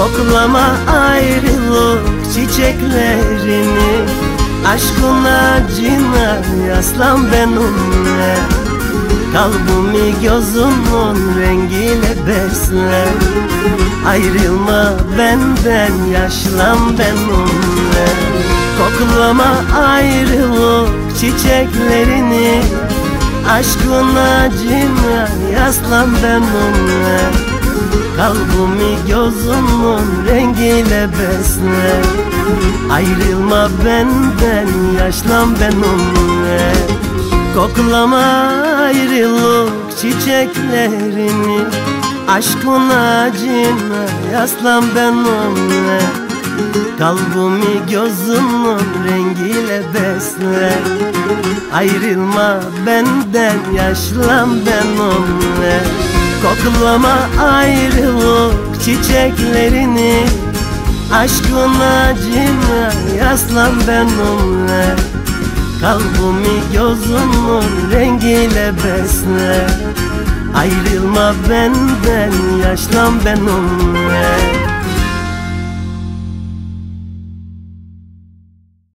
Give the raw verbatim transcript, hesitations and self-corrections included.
Koklama ayrılık çiçeklerini, aşkın acına yaslan benimle. Kalbimi gözümün rengiyle besle, ayrılma benden, yaşlan benimle. Koklama ayrılık çiçeklerini, aşkın acına yaslan benimle. Kalbimi gözümün rengiyle besle, ayrılma benden, yaşlan benimle. Koklama ayrılık çiçeklerini, aşkın acına yaslan benimle. Kalbimi gözümün rengiyle besle, ayrılma benden, yaşlan benimle. Koklama ayrılık çiçeklerini, aşkın acına yaslan benimle. Kalbimi gözümün rengiyle besle, ayrılma benden, yaşlan benimle.